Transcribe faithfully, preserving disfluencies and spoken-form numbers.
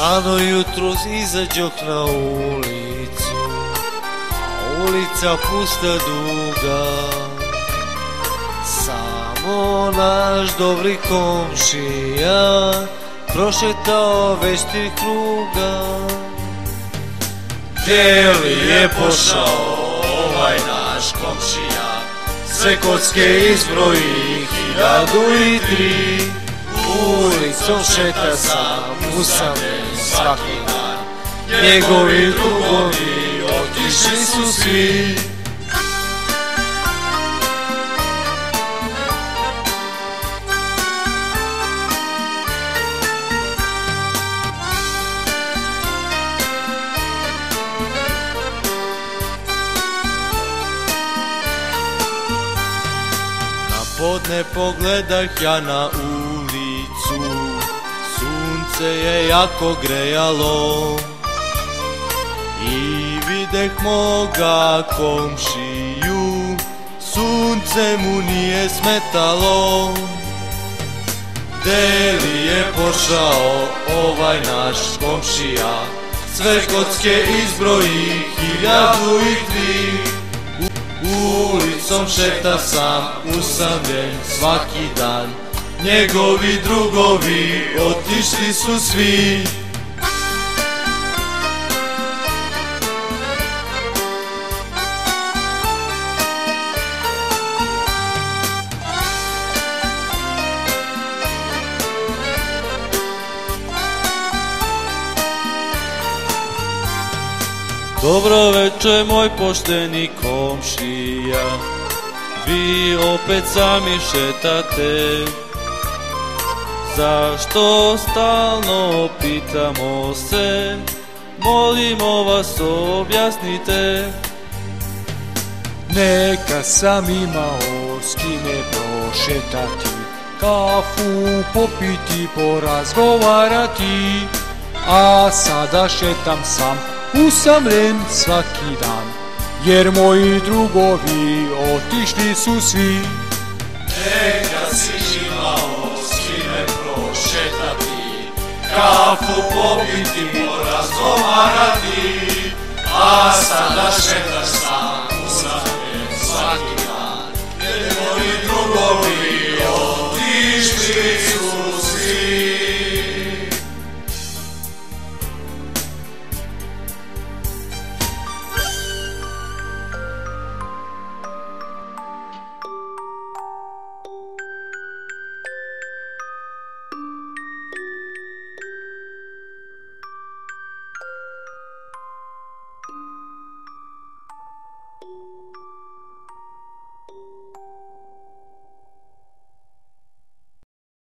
Rano jutro izađoh na ulicu, a ulica pusta duga. Samo naš dobri komšija prošetao već tri kruga. Gdje li je pošao ovaj naš komšija? Sve kocke izbroji hiljadu i tri. Ulicom šeta sam usamljen svaki dan. Njegovi drugovi otišli su svi. Podne pogledah ja na ulicu, sunce je jako grejalo i videh moga komšiju, sunce mu nije smetalo. Gde li je pošao ovaj naš komšija? Sve kocke izbroji hiljadu i tri. Ulicom šeta sam usamljen svaki dan. Njegovi drugovi otišli su svi. Dobro večer moj pošteni komšija, vi opet sami šetate. Zašto stalno pitamo se, molimo vas objasnite. Neka sam imao s kime prošetati, kafu popiti, porazgovarati, a sada šetam sam usamljen svaki dan, jer moji drugovi otišli su svi. Neka si imao s kime prošetati, kafu popiti, porazgovarati, a sada šetaš